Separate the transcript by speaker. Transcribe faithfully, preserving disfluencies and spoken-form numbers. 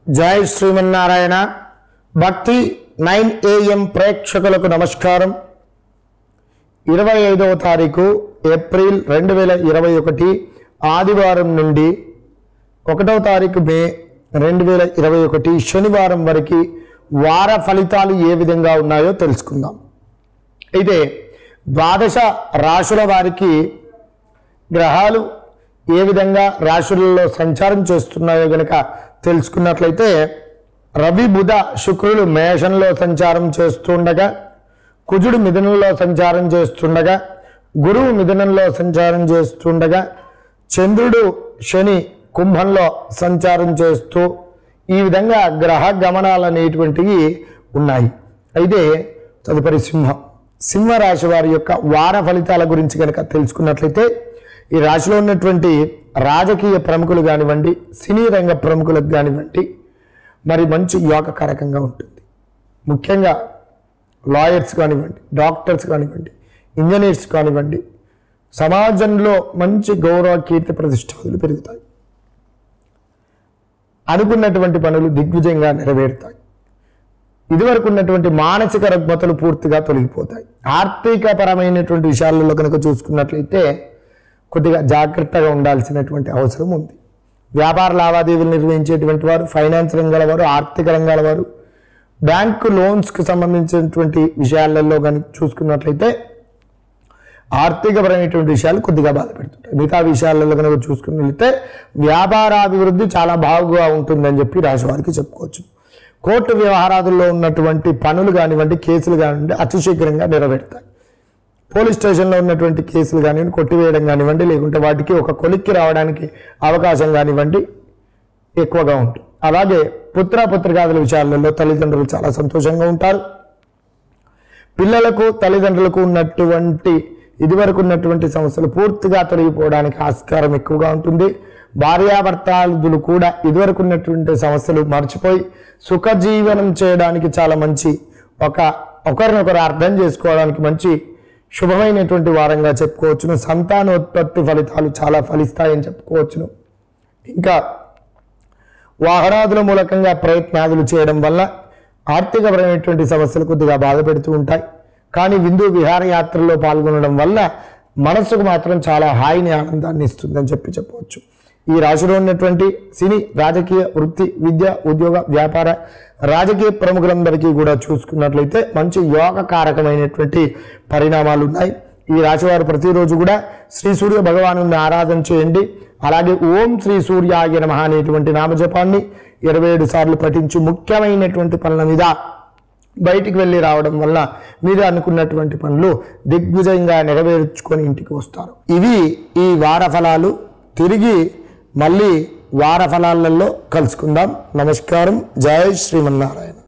Speaker 1: జై శ్రీమన్నారాయణ. భక్తి nine AM ప్రేక్షకులకు నమస్కారం. ఇరవై ఐదవ తారీఖు ఏప్రిల్ రెండు వేల ఇరవై ఒకటి ఆదివారం నుండి ఒకటవ తారీఖు మే రెండు వేల ఇరవై ఒకటి శనివారం వరకు వార ఫలితాలు ఏ విధంగా ఉన్నాయో తెలుసుకుందాం. అయితే ద్వాదశ రాశుల వారికి గ్రహాలు ఏ విధంగా రాశులలో సంచారం చేస్తున్నాయో గనక తెలుసుకున్నట్లయితే రవి బుధ శుక్రులు మేషంలో సంచారం చేస్తుండగా, కుజుడు మిథునంలో సంచారం చేస్తుండగా, గురువు మిథునంలో సంచారం చేస్తుండగా, చంద్రుడు శని కుంభంలో సంచారం చేస్తూ ఈ విధంగా గ్రహ గమనాలు అనేటువంటివి ఉన్నాయి. అయితే తదుపరి సింహం సింహరాశి వారి యొక్క వార ఫలితాల గురించి కనుక తెలుసుకున్నట్లయితే ఈ రాశిలో ఉన్నటువంటి రాజకీయ ప్రముఖులు కానివ్వండి, సినీ రంగ ప్రముఖులకు కానివ్వండి మరి మంచి యోగకారకంగా ఉంటుంది. ముఖ్యంగా లాయర్స్ కానివ్వండి, డాక్టర్స్ కానివ్వండి, ఇంజనీర్స్ కానివ్వండి సమాజంలో మంచి గౌరవ కీర్తి ప్రతిష్టలు పెరుగుతాయి. అనుకున్నటువంటి పనులు దిగ్విజయంగా నెరవేరుతాయి. ఇదివరకు ఉన్నటువంటి మానసిక రుగ్మతలు పూర్తిగా తొలగిపోతాయి. ఆర్థిక పరమైనటువంటి విషయాలలో కనుక చూసుకున్నట్లయితే కొద్దిగా జాగ్రత్తగా ఉండాల్సినటువంటి అవసరం ఉంది. వ్యాపార లావాదేవీలు నిర్వహించేటువంటి వారు, ఫైనాన్స్ రంగాల వారు, ఆర్థిక రంగాల వారు, బ్యాంకు లోన్స్కి సంబంధించినటువంటి విషయాలలో కనుక చూసుకున్నట్లయితే ఆర్థికపరమైనటువంటి విషయాలు కొద్దిగా బాధపెడుతుంటాయి. మిగతా విషయాలలో కనుక చూసుకున్నట్లయితే వ్యాపారాభివృద్ధి చాలా బాగుగా ఉంటుందని చెప్పి రాశి వారికి చెప్పుకోవచ్చు. కోర్టు వ్యవహారాదుల్లో ఉన్నటువంటి పనులు కానివ్వండి, కేసులు కానివ్వండి అతి శీఘ్రంగా నెరవేరుతాయి. పోలీస్ స్టేషన్లో ఉన్నటువంటి కేసులు కానివ్వండి కొట్టివేయడం కానివ్వండి, లేకుంటే వాటికి ఒక కొలిక్కి రావడానికి అవకాశం కానివ్వండి ఎక్కువగా ఉంటుంది. అలాగే పుత్ర పుత్రికాదుల విషయాలలో తల్లిదండ్రులు చాలా సంతోషంగా ఉంటారు. పిల్లలకు తల్లిదండ్రులకు ఉన్నటువంటి ఇదివరకు ఉన్నటువంటి సమస్యలు పూర్తిగా తొలగిపోవడానికి ఆస్కారం ఎక్కువగా ఉంటుంది. భార్యాభర్తలు కూడా ఇదివరకు ఉన్నటువంటి సమస్యలు మర్చిపోయి సుఖజీవనం చేయడానికి చాలా మంచి ఒక ఒకరినొకరు అర్థం చేసుకోవడానికి మంచి శుభమైనటువంటి వారంగా చెప్పుకోవచ్చును. సంతానోత్పత్తి ఫలితాలు చాలా ఫలిస్తాయని చెప్పుకోవచ్చును. ఇంకా వాహనాదుల మూలకంగా ప్రయత్నాదులు చేయడం వల్ల ఆర్థికపరమైనటువంటి సమస్యలు కొద్దిగా బాధ పెడుతూ ఉంటాయి. కానీ విందు విహారయాత్రలో పాల్గొనడం వల్ల మనసుకు మాత్రం చాలా హాయిని ఆనందాన్ని ఇస్తుందని చెప్పి చెప్పవచ్చు. ఈ రాశిలో ఉన్నటువంటి సినీ రాజకీయ వృత్తి విద్య ఉద్యోగ వ్యాపార రాజకీయ ప్రముఖులందరికీ కూడా చూసుకున్నట్లయితే మంచి యోగకారకమైనటువంటి పరిణామాలు ఉన్నాయి. ఈ రాశివారు ప్రతిరోజు కూడా శ్రీ సూర్య భగవాను ఆరాధన చేయండి. అలాగే ఓం శ్రీ సూర్యాయ నమః అనేటువంటి నామజపాన్ని ఇరవై ఏడు సార్లు పఠించి ముఖ్యమైనటువంటి పనుల మీద బయటికి వెళ్ళి రావడం వల్ల మీరు అనుకున్నటువంటి పనులు దిగ్విజయంగా నెరవేర్చుకొని ఇంటికి వస్తారు. ఇవి ఈ వార ఫలాలు. తిరిగి మళ్ళీ వార ఫలాలలో కలుసుకుందాం. నమస్కారం. జై శ్రీమన్నారాయణ.